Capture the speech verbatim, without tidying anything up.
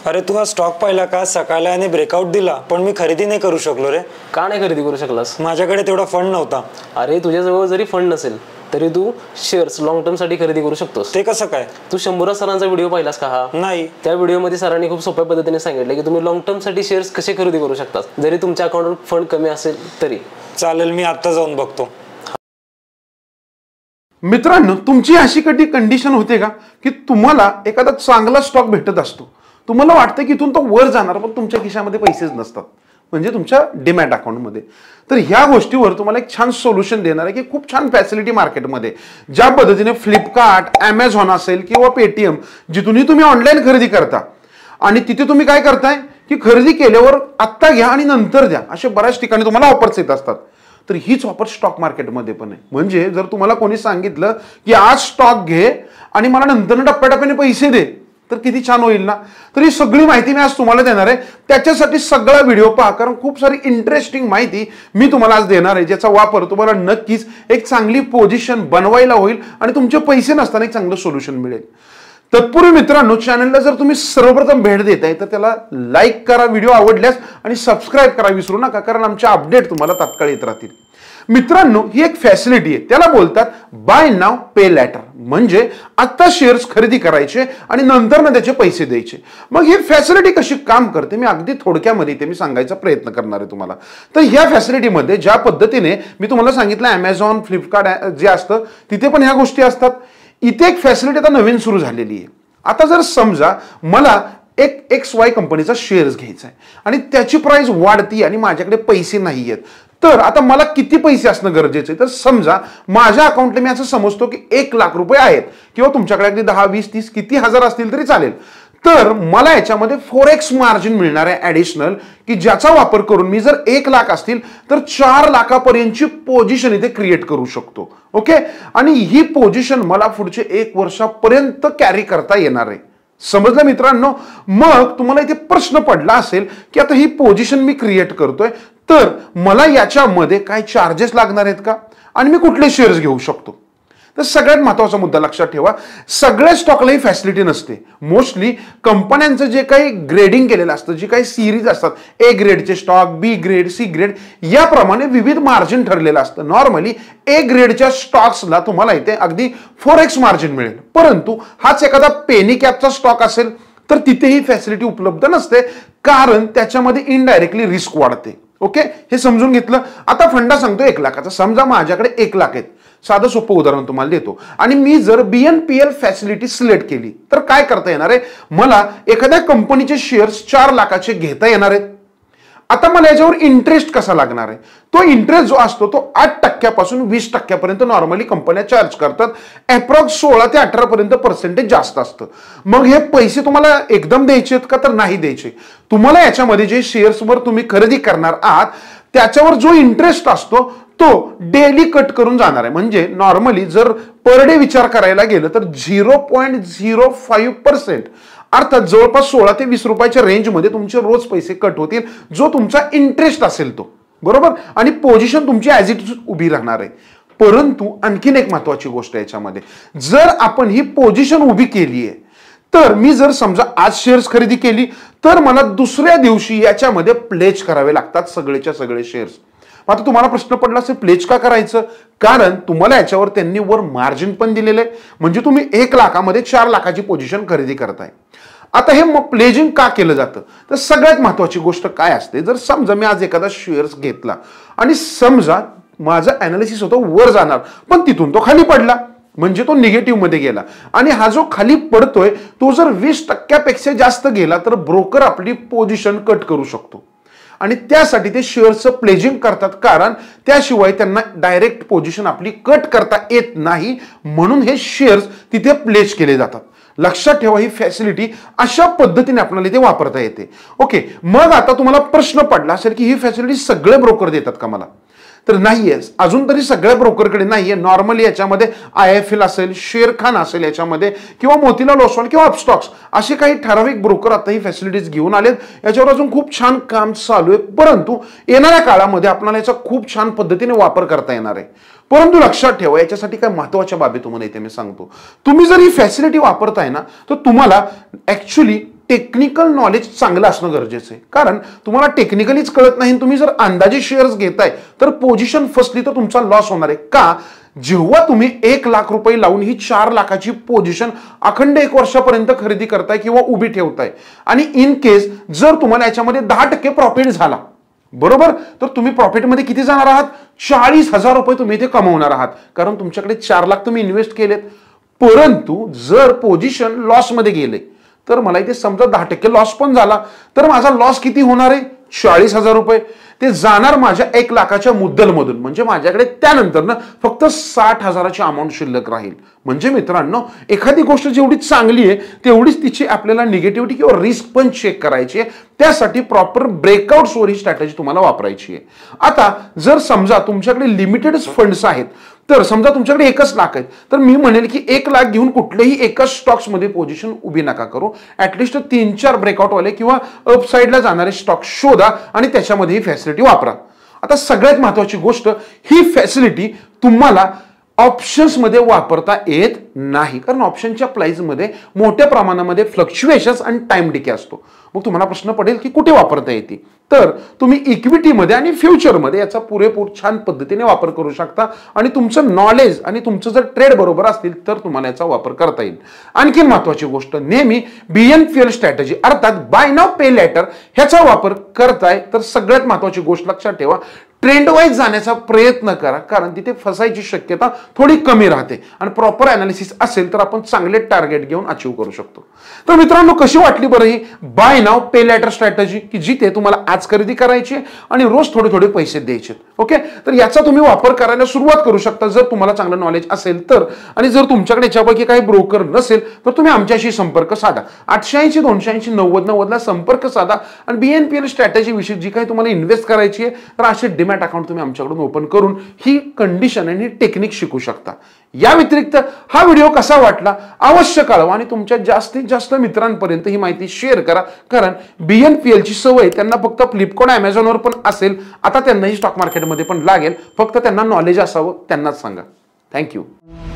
अरे तू हा स्टॉक पाहिला का? सकाळला याने ब्रेकआउट दिला पण मी खरेदी नाही करू शकलो रे. का नाही खरेदी करू शकलास? माझ्याकडे तेवढा फंड नव्हता. अरे तुझ्याजवळ जरी फंड नसेल तरी तू शेअर्स लॉंग टर्म साठी खरेदी करू शकतोस. ते कसं काय? तू शंभूराज सरांचा व्हिडिओ पाहिलास का? हा नाही. त्या व्हिडिओमध्ये सरांनी खूप सोप्या पद्धतीने सांगितलं की तुम्ही लॉंग टर्म साठी शेअर्स कसे खरेदी करू शकता जरी तुमच्या अकाउंटवर फंड कमी असेल तरी. चालेल, मी आता जाऊन बघतो. मित्रांनो, तुमची अशी कधी कंडिशन होते का की तुम्हाला एखादा चांगला स्टॉक भेटत असतो, तुम्हाला वाटतं की इथून तो वर जाणार पण तुमच्या खिशामध्ये पैसेच नसतात, म्हणजे तुमच्या डीमॅट अकाउंटमध्ये. तर ह्या गोष्टीवर तुम्हाला एक छान सोल्युशन देणार आहे की खूप छान फॅसिलिटी मार्केटमध्ये, ज्या पद्धतीने फ्लिपकार्ट, ॲमेझॉन असेल किंवा पेटीएम, जिथूनही तुम्ही ऑनलाईन खरेदी करता आणि तिथे तुम्ही काय करताय की खरेदी केल्यावर आत्ता घ्या आणि नंतर द्या, असे बऱ्याच ठिकाणी तुम्हाला ऑफर्स येत असतात. तर हीच ऑफर स्टॉक मार्केटमध्ये पण आहे. म्हणजे जर तुम्हाला कोणी सांगितलं की आज स्टॉक घे आणि मला नंतर टप्प्याटप्प्याने पैसे दे, तर किती छान होईल ना. तर ही सगळी माहिती मी आज तुम्हाला देणार आहे. त्याच्यासाठी सगळा व्हिडिओ पहा, कारण खूप सारी इंटरेस्टिंग माहिती मी तुम्हाला आज देणार आहे, ज्याचा वापर तुम्हाला नक्कीच एक चांगली पोझिशन बनवायला होईल आणि तुमचे पैसे नसताना एक चांगलं सोल्युशन मिळेल. तत्पूर्वी मित्रांनो, चॅनलला जर तुम्ही सर्वप्रथम भेट देताय तर त्याला लाईक करा, व्हिडिओ आवडल्यास, आणि सबस्क्राईब करा विसरू नका, कारण आमचे अपडेट तुम्हाला तात्काळ येत राहतील. मित्रांनो, ही एक फॅसिलिटी आहे, त्याला बोलतात बाय नाव पे लॅटर. म्हणजे आता शेअर्स खरेदी करायचे आणि नंतर ना त्याचे पैसे द्यायचे. मग ही फॅसिलिटी कशी काम करते मी अगदी थोडक्यामध्ये ते मी सांगायचा प्रयत्न करणार आहे तुम्हाला. तर ह्या फॅसिलिटीमध्ये ज्या पद्धतीने मी तुम्हाला सांगितलं ॲमेझॉन, फ्लिपकार्ट जे असतं तिथे पण ह्या गोष्टी असतात. इथे एक फॅसिलिटी आता नवीन सुरू झालेली आहे. आता जर समजा मला एक एक्स वाय कंपनीचा शेअर्स घ्यायचा आहे आणि त्याची प्राइस वाढती आणि माझ्याकडे पैसे नाही आहेत, तर आता मला किती पैसे असणं गरजेचं आहे? तर समजा माझ्या अकाउंटला मी असं समजतो की एक लाख रुपये आहेत, किंवा तुमच्याकडे अगदी दहा वीस तीस किती हजार असतील तरी चालेल. तर मला याच्यामध्ये फोरेक्स मार्जिन मिळणार आहे ऍडिशनल, की ज्याचा वापर करून मी जर एक लाख असतील तर चार लाखापर्यंतची पोझिशन इथे क्रिएट करू शकतो. ओके, आणि ही पोझिशन मला पुढचे एक वर्षापर्यंत कॅरी करता येणार आहे. समजलं मित्रांनो? मग तुम्हाला इथे प्रश्न पडला असेल की आता ही पोझिशन मी क्रिएट करतोय, तर मला याच्यामध्ये काय चार्जेस लागणार आहेत का, आणि मी कुठले शेअर्स घेऊ शकतो? तर सगळ्यात महत्त्वाचा मुद्दा लक्षात ठेवा, सगळ्या स्टॉकला ही फॅसिलिटी नसते. मोस्टली कंपन्यांचं जे काही ग्रेडिंग केलेलं असतं, जी काही सिरीज असतात, ए ग्रेडचे stock, B grade, C grade, याप्रमाणे विविध मार्जिन ठरलेलं असतं. नॉर्मली ए ग्रेडच्या स्टॉक्सला तुम्हाला इथे अगदी फोर एक्स मार्जिन मिळेल, परंतु हाच एखादा पेनी कॅपचा स्टॉक असेल तर तिथे ही फॅसिलिटी उपलब्ध नसते, कारण त्याच्यामध्ये इनडायरेक्टली रिस्क वाढते. ओके, हे समजून घेतलं. आता फंडा सांगतो एक लाखाचा. समजा माझ्याकडे एक लाख आहेत, साधं सोपं उदाहरण तुम्हाला देतो, आणि मी जर बीएनपीएल फॅसिलिटी सिलेक्ट केली तर काय करता येणार आहे? मला एखाद्या कंपनीचे शेअर्स चार लाखाचे घेता येणार आहेत. आता मला याच्यावर इंटरेस्ट कसा लागणार आहे? तो इंटरेस्ट जो असतो तो आठ टक्क्यापासून वीस टक्क्यापर्यंत नॉर्मली कंपन्या चार्ज करतात. अप्रॉक्स सोळा ते अठरा पर्यंत पर्सेंटेज जास्त असतं. मग हे पैसे तुम्हाला एकदम द्यायचे आहेत का? तर नाही द्यायचे. तुम्हाला याच्यामध्ये जे शेअर्सवर तुम्ही खरेदी करणार आहात त्याच्यावर जो इंटरेस्ट असतो तो डेली कट करून जाणार आहे. म्हणजे नॉर्मली जर पर डे विचार करायला गेलं तर zero point zero five percent, अर्थात जवळपास सोळा ते वीस रुपयाच्या रेंजमध्ये तुमचे रोज पैसे कट होतील, जो तुमचा इंटरेस्ट असेल तो. बरोबर, आणि पोझिशन तुमची ॲज इट इज उभी राहणार आहे. परंतु आणखीन एक महत्वाची गोष्ट याच्यामध्ये, जर आपण ही पोझिशन उभी केली आहे, तर मी जर समजा आज शेअर्स खरेदी केली तर मला दुसऱ्या दिवशी याच्यामध्ये प्लेज करावे लागतात सगळेच्या सगळे शेअर्स. आता तुम्हाला प्रश्न पडला असेल प्लेज का करायचं? कारण तुम्हाला याच्यावर त्यांनी वर मार्जिन पण दिलेलं आहे, म्हणजे तुम्ही एक लाखामध्ये चार लाखाची पोझिशन खरेदी करताय. आता हे प्लेजिंग का केलं जातं? तर सगळ्यात महत्वाची गोष्ट काय असते, जर समजा मी आज एखादा शेअर्स घेतला आणि समजा माझं अनालिसिस होतं वर जाणार पण तिथून तो खाली पडला, म्हणजे तो निगेटिव्ह मध्ये गेला, आणि हा जो खाली पडतोय तो जर वीस टक्क्यापेक्षा जास्त गेला तर ब्रोकर आपली पोझिशन कट करू शकतो. आणि त्यासाठी ते शेअर्सचं प्लेजिंग करतात, कारण त्याशिवाय त्यांना डायरेक्ट पोझिशन आपली कट करता येत नाही, म्हणून हे शेअर्स तिथे प्लेज केले जातात. लक्षात ठेवा, ही फॅसिलिटी अशा पद्धतीने आपल्याला इथे वापरता येते. ओके, मग आता तुम्हाला प्रश्न पडला असेल की ही फॅसिलिटी सगळे ब्रोकर देतात का मला? तर नाहीये, अजून तरी सगळ्या ब्रोकरकडे नाहीये. नॉर्मली याच्यामध्ये आय एफ एल असेल, शेरखान असेल याच्यामध्ये, किंवा मोतीलाल ओसवाल किंवा अपस्टॉक्स असे काही ठराविक ब्रोकर आता ही फॅसिलिटीज घेऊन आलेत. याच्यावर अजून खूप छान काम चालू आहे, परंतु येणाऱ्या काळामध्ये आपल्याला याचा खूप छान पद्धतीने वापर करता येणार आहे. परंतु लक्षात ठेवा, याच्यासाठी काय महत्त्वाच्या बाबी तुम्हाला इथे मी सांगतो. तुम्ही जर ही फॅसिलिटी वापरताय ना, तर तुम्हाला ऍक्च्युअली टेक्निकल नॉलेज चांगलं असणं गरजेचं आहे. कारण तुम्हाला टेक्निकलीच कळत नाही, तुम्ही जर अंदाजे शेअर्स घेताय तर पोझिशन फसली तर तुमचा लॉस होणार आहे. का? जेव्हा तुम्ही एक लाख रुपये लावून ही चार लाखाची पोझिशन अखंड एक वर्षापर्यंत खरेदी करताय किंवा उभी ठेवताय आणि इन केस जर तुम्हाला याच्यामध्ये दहा टक्के प्रॉफिट झाला, बरोबर, तर तुम्ही प्रॉफिटमध्ये किती जाणार आहात? चाळीस हजार रुपये तुम्ही इथे कमवणार आहात. कारण तुमच्याकडे चार लाख तुम्ही इन्व्हेस्ट केलेत. परंतु जर पोझिशन लॉसमध्ये गेले तर मला इथे समजा दहा टक्के लॉस पण झाला तर माझा लॉस किती होणार आहे? चाळीस हजार रुपये. ते जाणार माझ्या एक लाखाच्या मुद्दलमधून. म्हणजे माझ्याकडे त्यानंतर ना फक्त साठ हजाराची अमाऊंट शिल्लक राहील. म्हणजे मित्रांनो, एखादी गोष्ट जेवढी चांगली आहे तेवढीच तिची आपल्याला निगेटिव्हिटी किंवा रिस्क पण चेक करायची आहे. त्यासाठी प्रॉपर ब्रेकआउट स्टोरी स्ट्रॅटेजी तुम्हाला वापरायची आहे. आता जर समजा तुमच्याकडे लिमिटेड फंड्स आहेत, तर समजा तुमच्याकडे एकच लाख आहेत, तर मी म्हणेल की एक लाख घेऊन कुठल्याही एकाच स्टॉक्स मध्ये पोझिशन उभी नका करू. ऍटलिस्ट तीन चार ब्रेकआउट वाले किंवा अपसाइडला जाणारे स्टॉक शोधा आणि त्याच्यामध्ये ही फॅसिलिटी वापरा. आता सगळ्यात महत्वाची गोष्ट, ही फॅसिलिटी तुम्हाला ऑप्शन्स मध्ये वापरता येत नाही. कारण ऑप्शनच्या प्राइस मध्ये मोठ्या प्रमाणामध्ये फ्लक्च्युएशन्स आणि टाइम डिके असतो. मग तुम्हाला प्रश्न पडेल की कुठे वापरता येते? तर तुम्ही इक्विटीमध्ये आणि फ्युचरमध्ये याचा पुरेपूर छान पद्धतीने वापर करू शकता. आणि तुमचं नॉलेज आणि तुमचं जर ट्रेड बरोबर असतील तर तुम्हाला याचा वापर करता येईल. आणखी महत्वाची गोष्ट, नेहमी बीएनपीएल स्ट्रॅटेजी अर्थात बाय नाव पे लेटर ह्याचा वापर करताय तर सगळ्यात महत्वाची गोष्ट लक्षात ठेवा, ट्रेंड वाईज जाण्याचा प्रयत्न करा. कारण तिथे फसायची शक्यता थोडी कमी राहते आणि प्रॉपर अनालिसिस असेल तर आपण चांगले टार्गेट घेऊन अचीव करू शकतो. तर मित्रांनो, कशी वाटली बरं ही buy now pay later strategy, की जिथे तुम्हाला आज खरेदी करायची आणि रोज थोडे थोडे पैसे द्यायचे. ओके, तर याचा तुम्ही वापर करायला सुरुवात करू शकता जर तुम्हाला चांगलं नॉलेज असेल तर. आणि जर तुमच्याकडे याच्यापैकी काही ब्रोकर नसेल तर तुम्ही आमच्याशी संपर्क साधा. आठशे ऐंशी दोनशे ऐंशी नव्वद नव्वदला संपर्क साधा आणि बीएनपीएल स्ट्रॅटेजी विषयी जी काही तुम्हाला इन्व्हेस्ट करायची आहे तर असे डिमॅट अकाउंट तुम्ही आमच्याकडून ओपन करून ही कंडिशन आणि टेक्निक शिकू शकता. या व्यतिरिक्त हा व्हिडिओ कसा वाटला अवश्य कळवा आणि तुमच्या जास्तीत जास्त मित्रांपर्यंत ही माहिती शेअर करा. कारण बीएनपीएल ची सवय त्यांना फक्त फ्लिपकार्ट अमेझॉनवर पण असेल, आता त्यांनाही स्टॉक मार्केटमध्ये पण लागेल. फक्त त्यांना नॉलेज असावं, त्यांनाच सांगा. थँक्यू.